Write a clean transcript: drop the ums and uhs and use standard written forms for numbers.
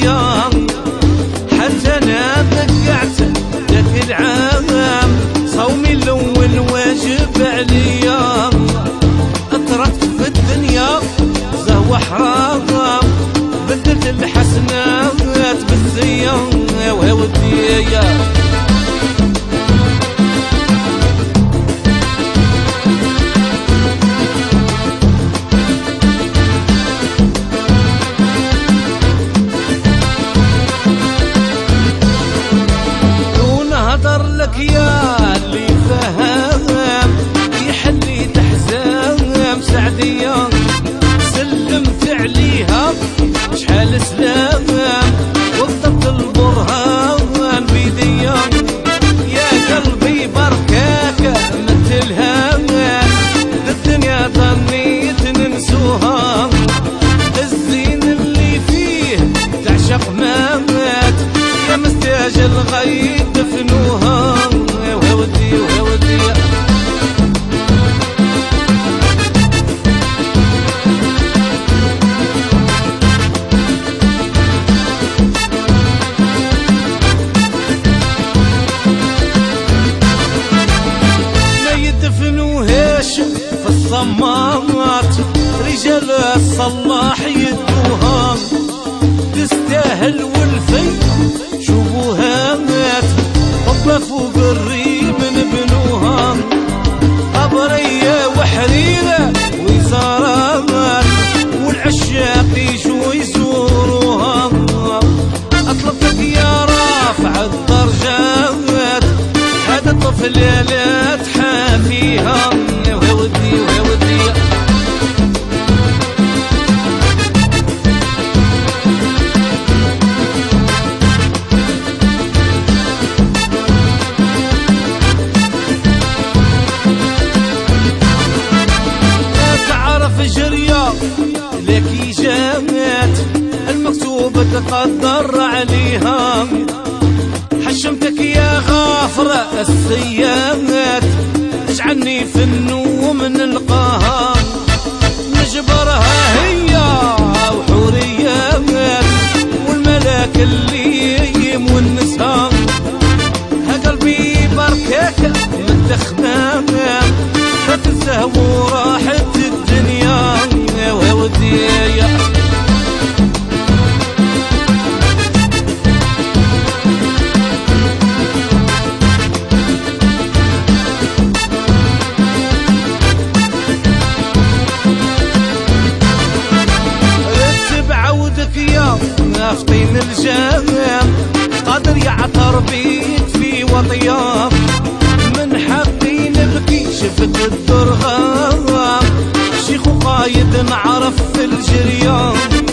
وطيان. حتى انا ضيعت ذاك العام صومي الاول واجب عليا. اتركت في الدنيا زهوة حرام، بدلت الحسنات بالسيئة ووديا. لك يا اللي فهم يحلي تحزام سعدية، سلمت عليها شحال سلام وضبط البرهان بيديا. يا قلبي بركاك مثلها الدنيا ظنيت ننسوها. الزين اللي فيه تعشق ما مات يا مستاجل غيب دفنوها. وودي وودي ما يدفنوهاش في الصمامات، رجال الصلاح يدوها. تستاهل والفي شوفوها مات طب فوق الريم نبنوها. قبرية وحريرة ويسارات والعشاق يشو يزوروها. اطلبتك يا رافع الدرجات هذا الطفل لا تحافيها. وودي وودي جريا لكي جامات المكتوبة تقدر عليها. حشمتك يا غافرة السيامات اجعلني في النوم نلقاها. نجبرها هي وحوريات والملاك اللي مونسها. ها قلبي بركاك من التخمام فتنساه وراحت الدنيا. وودي رتب عودك يا نافطين الجمام قادر يعطر بيك في وطيام. من حقي نبكي شفت الدرغام شيخ وقايد نعرف في الجريان.